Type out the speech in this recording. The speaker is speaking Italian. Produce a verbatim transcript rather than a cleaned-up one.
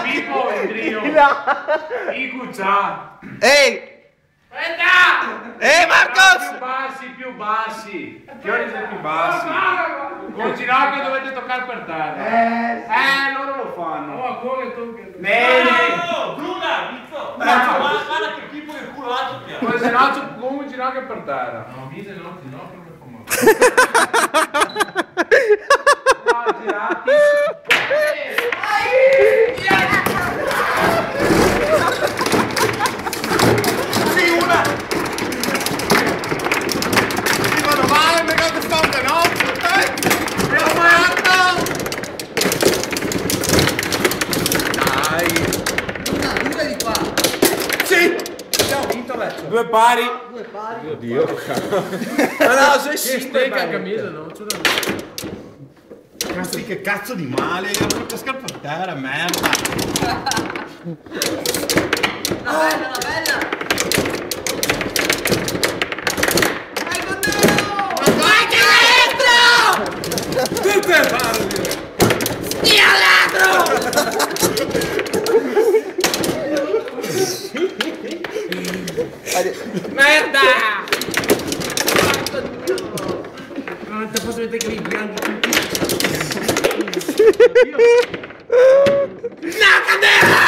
Pippo il trio. Iku ciao. Ehi! Aspetta! Ehi Marcos! Più bassi, più bassi. Fiori siete più bassi. Con il ginocchio dovete toccare per terra. Eh, loro lo fanno. Oh, come tu che... Bene! No, Bruna, Pizzo! Guarda che Pippo che culo alto che ha! Poi se no c'è con il ginocchio per terra. No, mise no, ginocchio non fa male. No, girati. Sì, una! Sì, vado male, mi vedo stanca, no? Eh! Mi ho sbagliato! Dai! Una, due di qua. Sì! Abbiamo vinto vecchio. Due pari. Due pari. Oddio! Ma no, sei sì! Stecca camisa, no? Cazzo, che cazzo di male! Io non cascare per terra, merda! Una bella, una bella. Vai con me! Vai che dentro! Tutte pari. Stia ladro! Merda! Non ti posso vedere che mi bianchi tutti. No, cadere!